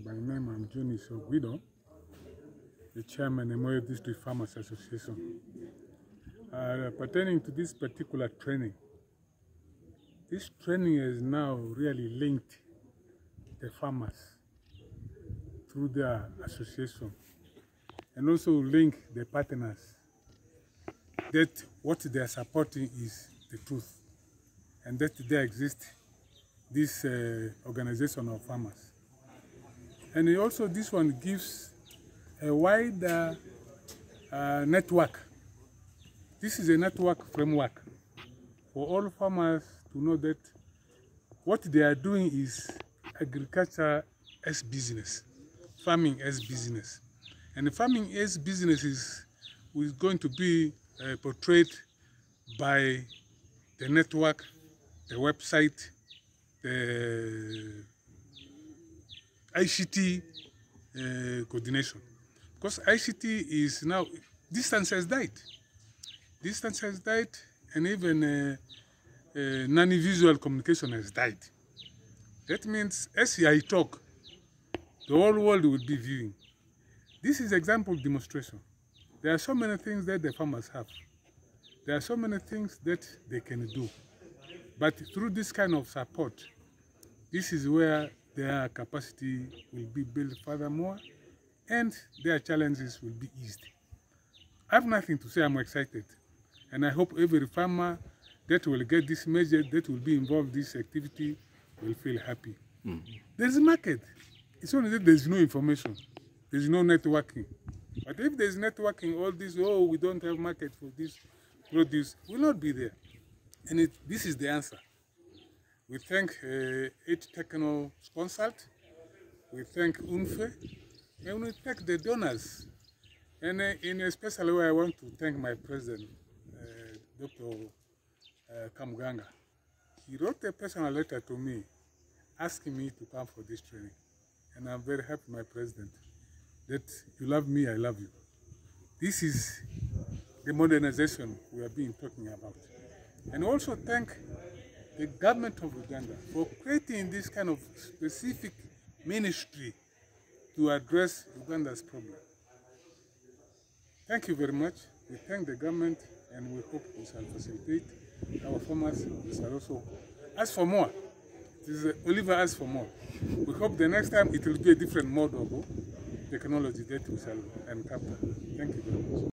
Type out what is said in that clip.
By name, I'm Johnny Guido, the chairman of the Moyo District Farmers Association. Pertaining to this particular training, this training is now really linked the farmers through their association, and also link the partners that what they are supporting is the truth, and that there exists this organization of farmers. And also this one gives a wider network. This is a network framework for all farmers to know that what they are doing is agriculture as business, farming as business. And farming as business is going to be portrayed by the network, the website, the ICT coordination. Because ICT is now, distance has died. Distance has died, and even non-visual communication has died. That means as I talk, the whole world will be viewing. This is example demonstration. There are so many things that the farmers have. There are so many things that they can do. But through this kind of support, this is where their capacity will be built furthermore, and their challenges will be eased. I have nothing to say. I'm excited. And I hope every farmer that will get this measure, that will be involved in this activity, will feel happy. There's a market. It's only that there's no information. There's no networking. But if there's networking, all this, oh, we don't have market for this produce, will not be there. And this is the answer. We thank each techno sponsored, we thank UNFE, and we thank the donors. And in a special way, I want to thank my president, Dr. Kamganga. He wrote a personal letter to me, asking me to come for this training. And I'm very happy, my president, that you love me, I love you. This is the modernization we have been talking about. And also thank the government of Uganda for creating this kind of specific ministry to address Uganda's problem. Thank you very much. We thank the government, and we hope we shall facilitate our farmers. We shall also ask for more. It is Oliver asked for more. We hope the next time it will be a different mode of technology that we shall encounter. Thank you very much.